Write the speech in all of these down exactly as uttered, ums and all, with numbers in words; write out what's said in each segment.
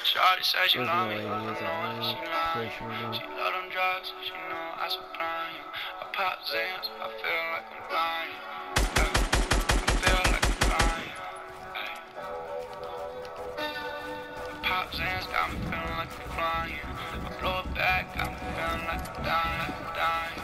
Shawty say she love me, but I know that she lying. She love them drugs, she know I supply you. I pop Zans, I feel like I'm flying. I feel like I'm flying. I pop Zans, got me feeling like I'm flying. I blow it back, got me feeling like I'm dying, dying.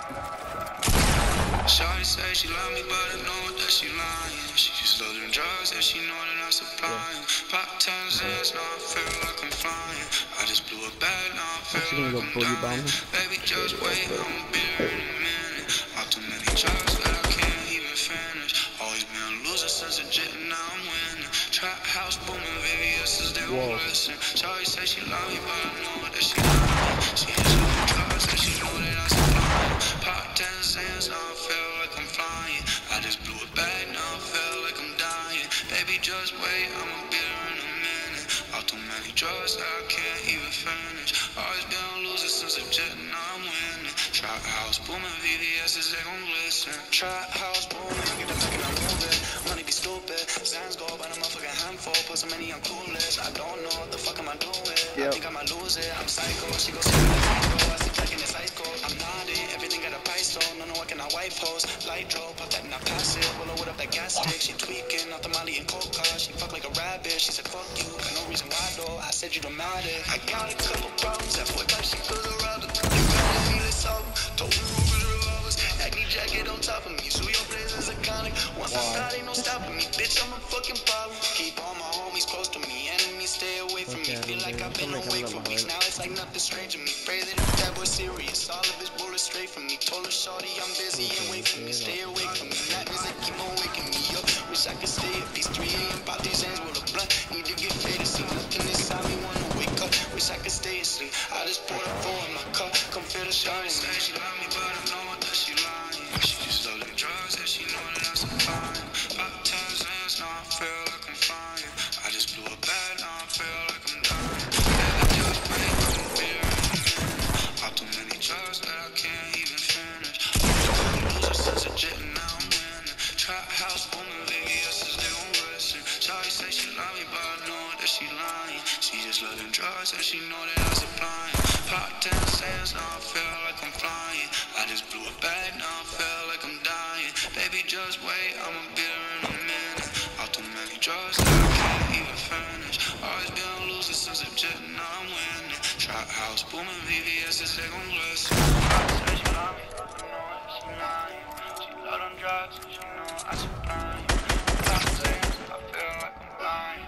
Shawty say she love me, but I know that she lying. She just love them drugs that she know that I supply. Pop ten Zans, now I feel like I'm flying. I just blew a bag, now I feel like I'm dying. Baby, just wait, I'ma be here in a minute. All too many drugs that I can't even finish. Always been a loser since a jet, and now I'm winning. Trap house booming, V V S's, they won't listen. Shawty say she love me, but I know that she lying. She just love them drugs that she know that I supply. Pop ten Zans, now I feel like I'm flying. I just blew a bag, now I feel like I'm dying. Baby, just wait, I'ma be there in a minute. All too many drugs that I can't even finish. Always been a loser since a jet, and now I'm winning. Trap house booming, V V S's, they gon' glisten. Trap house booming, get the fucking I'm moving. Money be stupid, Zans go by the motherfucking handful. Put so many on cool list. I don't know what the fuck am I doing. Yep. I think I might lose it. I'm psycho, she goes see me I sleep like in this ice cold. I'm naughty, everything got a price though. No, no, I cannot white post. Light drove, pop that and I pass it. Roll her with up that gas stick. She tweaking, out the Molly and coca. She fuck like a rabbit. She said fuck you, got no reason why though. I said you dramatic. I got a couple problems. That boy thought she could around it. You gotta feel this album. Told her over the revolvers. Acne jacket on top of me. So your place is iconic. Once I start, ain't no stopping me. Bitch, I'm a fucking problem. Keep all my homies close to me. Enemies stay away from me. Feel like I've been away for weeks. Now it's like nothing strange to me. Pray that if that boy's serious. All of his bullets straight from me. Told her shorty I'm busy and wait for me. Stay away from me. Nightmares that keep on waking me up. Wish I could stay at these three A M Pop these hands with a blunt. Need to get faded. See nothing inside me. Wanna wake up. Wish I could stay asleep. I just poured a four in my cup. Come feel the shawty say she love me, but I know that she lying. She just love them drugs that she know that I supply. Pop ten Zans, now I feel like I'm flying. I just blew a bag, now I feel like I'm dying. Baby, just wait, I'ma be here in a minute. All too many drugs that I can't even finish. I'm loser since a jet, and now I'm winning. Trap house booming, V V S's, they gon' listen. Shawty say she love me, but I know that she lying. She just love them drugs that she know that I supply. Pop ten Zans, now I feel like I'm flying. I just blew a bag, now I feel like I'm dying. Baby, just wait, I'ma be there in a minute. All too many drugs that I can't even finish. Always been a loser since a jet, now I'm winning. Trap house booming, V V S's, they gon' listen. Shawty say she love me, but I know that she lying. She love them drugs, she know I supply. Pop Zans, I feel like I'm flying.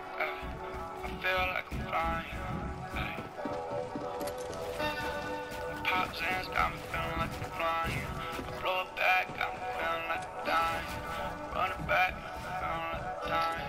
I feel like I'm flying. Pop Zans got me feeling like I'm flying. I blow it back, got me feeling like I'm dying. Run it back, feeling like I'm dying.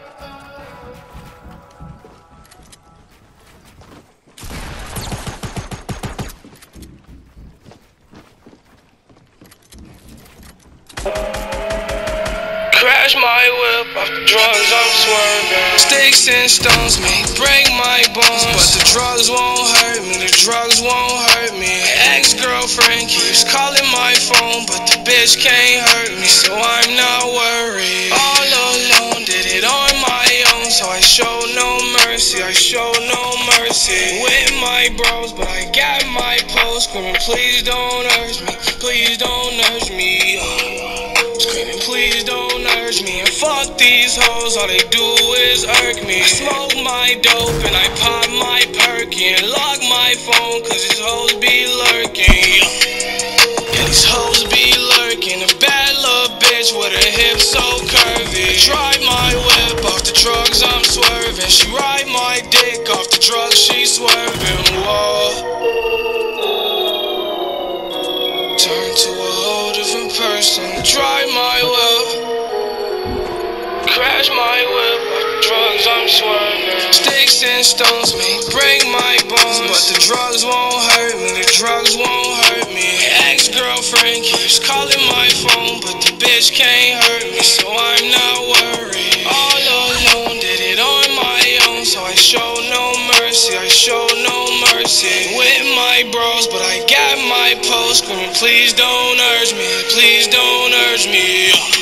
Crash my whip off the drugs, I'm swerving. Sticks and stones may break my bones, but the drugs won't hurt me, the drugs won't hurt me. Ex-girlfriend keeps calling my phone, but the bitch can't hurt me, so I'm not worried. All alone, did it on my own, so I show no mercy, I show no mercy. With my bros, but I got my post, screaming please don't urge me, please don't urge me. Screaming please don't urge me, and fuck these hoes, all they do is irk me. I smoke my dope and I pop my perky and lock my phone, cause these hoes be lurking. Yeah, these hoes be lurking. A bad little bitch with her hips so curvy. Drive my whip off the drugs, I'm swerving. She ride my dick off the drugs, she swerving. Whoa. Turn to a whole different person. Drive my whip, crash my whip, drugs I'm swerving. Sticks and stones may break my bones, but the drugs won't hurt me, the drugs won't hurt me. Ex-girlfriend keeps calling my phone, but the bitch can't hurt me, so I'm not worried. All alone, did it on my own, so I show no mercy, I show no mercy. With my bros, but I got my post, screaming please don't urge me, please don't urge me.